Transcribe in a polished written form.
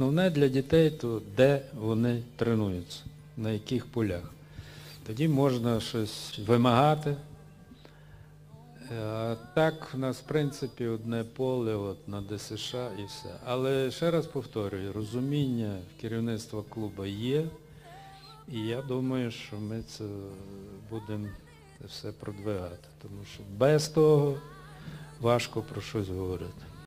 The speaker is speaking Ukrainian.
Основне для дітей, то де вони тренуються, на яких полях. Тоді можна щось вимагати. А так, у нас, в принципі, одне поле от, на ДСШ і все. Але ще раз повторюю, розуміння керівництва клубу є. І я думаю, що ми це будемо все продвигати. Тому що без того важко про щось говорити.